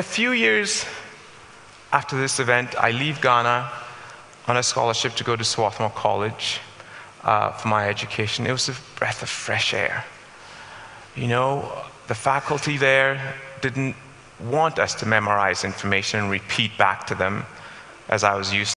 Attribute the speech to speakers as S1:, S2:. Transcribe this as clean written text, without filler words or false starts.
S1: a few years after this event, I leave Ghana on a scholarship to go to Swarthmore College for my education. It was a breath of fresh air. You know, the faculty there didn't want us to memorize information and repeat back to them as I was used